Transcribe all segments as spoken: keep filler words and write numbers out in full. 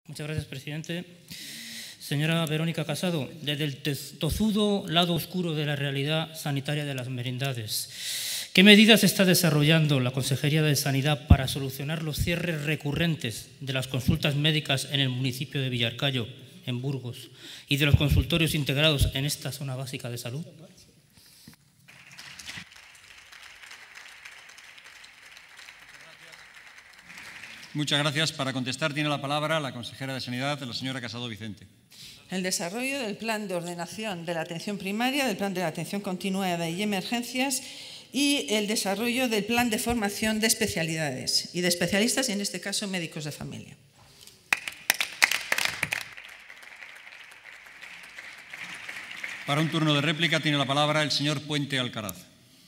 Muchas gracias, presidente. Señora Verónica Casado, desde el tozudo lado oscuro de la realidad sanitaria de las merindades, ¿qué medidas está desarrollando la Consejería de Sanidad para solucionar los cierres recurrentes de las consultas médicas en el municipio de Villarcayo, en Burgos, y de los consultorios integrados en esta zona básica de salud? Muchas gracias. Para contestar tiene la palabra la consejera de Sanidad, la señora Casado Vicente. El desarrollo del plan de ordenación de la atención primaria, del plan de la atención continuada y emergencias y el desarrollo del plan de formación de especialidades y de especialistas, y en este caso médicos de familia. Para un turno de réplica tiene la palabra el señor Puente Alcaraz.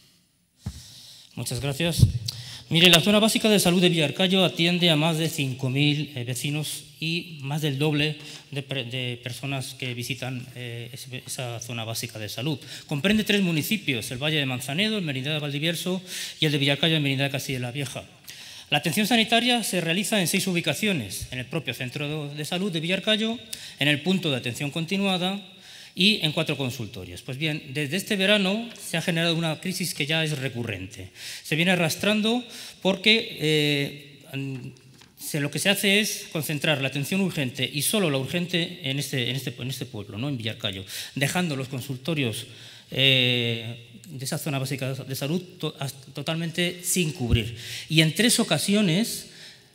Muchas gracias. Mire, la zona básica de salud de Villarcayo atiende a más de cinco mil eh, vecinos y más del doble de, de personas que visitan eh, esa zona básica de salud. Comprende tres municipios, el Valle de Manzanedo, el Merindad de Valdivierso y el de Villarcayo, el Merindad de Castilla la Vieja. La atención sanitaria se realiza en seis ubicaciones, en el propio centro de salud de Villarcayo, en el punto de atención continuada y en cuatro consultorios. Pues bien, desde este verano se ha generado una crisis que ya es recurrente. Se viene arrastrando porque eh, se, lo que se hace es concentrar la atención urgente y solo la urgente en este, en este, en este pueblo, ¿no? En Villarcayo, dejando los consultorios eh, de esa zona básica de salud to, totalmente sin cubrir. Y en tres ocasiones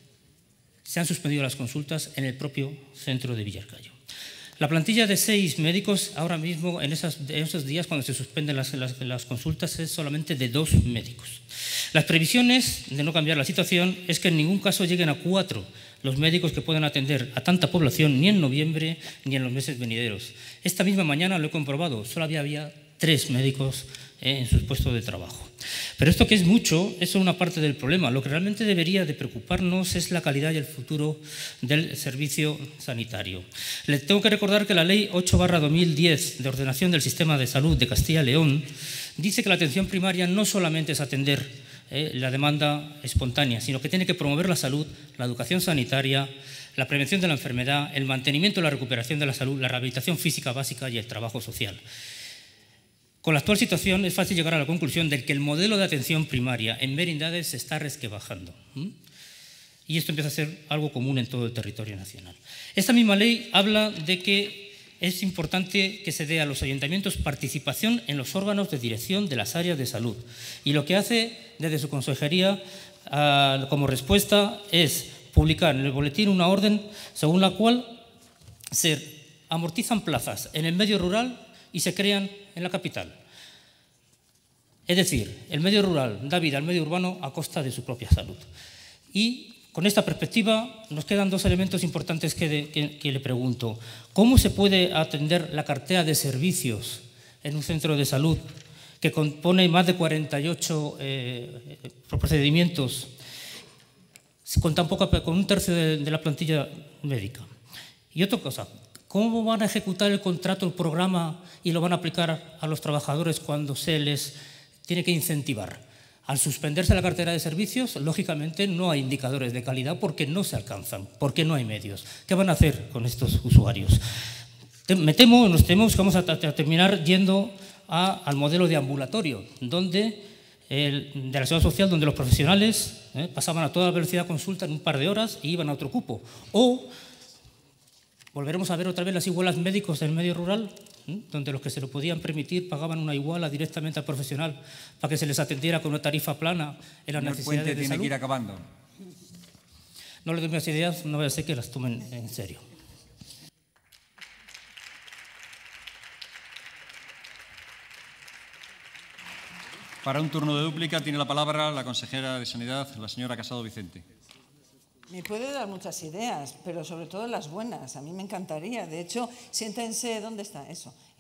se han suspendido las consultas en el propio centro de Villarcayo. La plantilla de seis médicos ahora mismo, en, esas, en esos días cuando se suspenden las, las, las consultas, es solamente de dos médicos. Las previsiones de no cambiar la situación es que en ningún caso lleguen a cuatro los médicos que puedan atender a tanta población, ni en noviembre ni en los meses venideros. Esta misma mañana lo he comprobado, solo había, había tres médicos eh, en sus puestos de trabajo. Pero esto, que es mucho, es solo una parte del problema. Lo que realmente debería de preocuparnos es la calidad y el futuro del servicio sanitario. Les tengo que recordar que la Ley ocho barra dos mil diez de ordenación del sistema de salud de Castilla y León dice que la atención primaria no solamente es atender eh, la demanda espontánea, sino que tiene que promover la salud, la educación sanitaria, la prevención de la enfermedad, el mantenimiento y la recuperación de la salud, la rehabilitación física básica y el trabajo social. Con la actual situación es fácil llegar a la conclusión de que el modelo de atención primaria en merindades se está resquebrajando. ¿Mm? Y esto empieza a ser algo común en todo el territorio nacional. Esta misma ley habla de que es importante que se dé a los ayuntamientos participación en los órganos de dirección de las áreas de salud. Y lo que hace desde su consejería uh, como respuesta es publicar en el boletín una orden según la cual se amortizan plazas en el medio rural y se crean en la capital. Es decir, el medio rural da vida al medio urbano a costa de su propia salud. Y con esta perspectiva nos quedan dos elementos importantes que, de, que, que le pregunto. ¿Cómo se puede atender la cartera de servicios en un centro de salud que compone más de cuarenta y ocho eh, procedimientos con, tan poca, con un tercio de, de la plantilla médica? Y otra cosa, ¿cómo van a ejecutar el contrato, el programa y lo van a aplicar a los trabajadores cuando se les tiene que incentivar? Al suspenderse la cartera de servicios, lógicamente no hay indicadores de calidad porque no se alcanzan, porque no hay medios. ¿Qué van a hacer con estos usuarios? Me temo, nos tememos que vamos a, a terminar yendo a, al modelo de ambulatorio, donde el, de la seguridad social, donde los profesionales eh, pasaban a toda velocidad consulta en un par de horas y iban a otro cupo. O volveremos a ver otra vez las igualas médicos del medio rural, ¿eh? Donde los que se lo podían permitir pagaban una iguala directamente al profesional para que se les atendiera con una tarifa plana en las Señor necesidades Puente, de tiene salud. que ir acabando. No le doy más ideas, no voy a hacer que las tomen en serio. Para un turno de dúplica tiene la palabra la consejera de Sanidad, la señora Casado Vicente. Me puede dar muchas ideas, pero sobre todo las buenas. A mí me encantaría. De hecho, siéntense, ¿dónde está eso?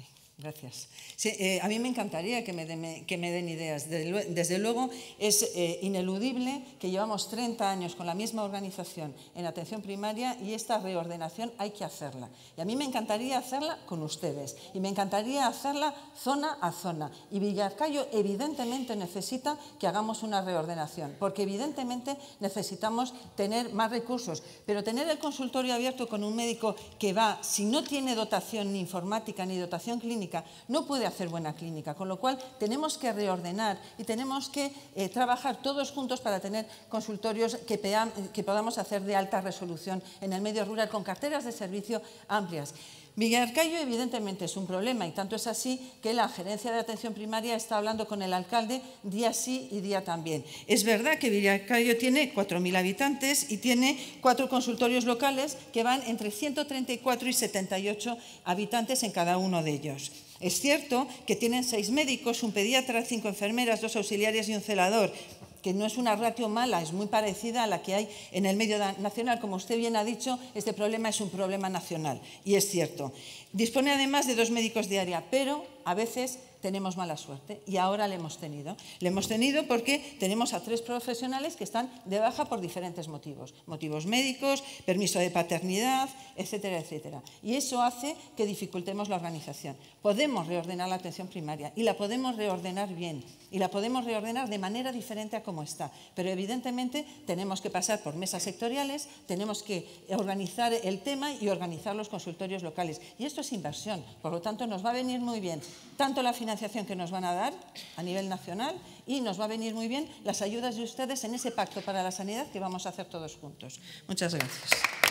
Gracias. Sí, eh, a mí me encantaría que me, de, que me den ideas. Desde, desde luego es eh, ineludible que llevamos treinta años con la misma organización en atención primaria y esta reordenación hay que hacerla. Y a mí me encantaría hacerla con ustedes y me encantaría hacerla zona a zona. Y Villarcayo evidentemente necesita que hagamos una reordenación, porque evidentemente necesitamos tener más recursos. Pero tener el consultorio abierto con un médico que va, si no tiene dotación ni informática ni dotación clínica, no puede hacer buena clínica, con lo cual tenemos que reordenar y tenemos que eh, trabajar todos juntos para tener consultorios que, que podamos hacer de alta resolución en el medio rural con carteras de servicio amplias. Villarcayo evidentemente es un problema y tanto es así que la gerencia de atención primaria está hablando con el alcalde día sí y día también. Es verdad que Villarcayo tiene cuatro mil habitantes y tiene cuatro consultorios locales que van entre ciento treinta y cuatro y setenta y ocho habitantes en cada uno de ellos. Es cierto que tienen seis médicos, un pediatra, cinco enfermeras, dos auxiliares y un celador, que no es una ratio mala, es muy parecida a la que hay en el medio nacional. Como usted bien ha dicho, este problema es un problema nacional, y es cierto. Dispone además de dos médicos de área, pero a veces tenemos mala suerte y ahora le hemos tenido. Le hemos tenido porque tenemos a tres profesionales que están de baja por diferentes motivos. Motivos médicos, permiso de paternidad, etcétera, etcétera. Y eso hace que dificultemos la organización. Podemos reordenar la atención primaria y la podemos reordenar bien y la podemos reordenar de manera diferente a como está. Pero evidentemente tenemos que pasar por mesas sectoriales, tenemos que organizar el tema y organizar los consultorios locales. Y esto es inversión, por lo tanto nos va a venir muy bien tanto la financiación que nos van a dar a nivel nacional y nos va a venir muy bien las ayudas de ustedes en ese pacto para la sanidad que vamos a hacer todos juntos. Muchas gracias.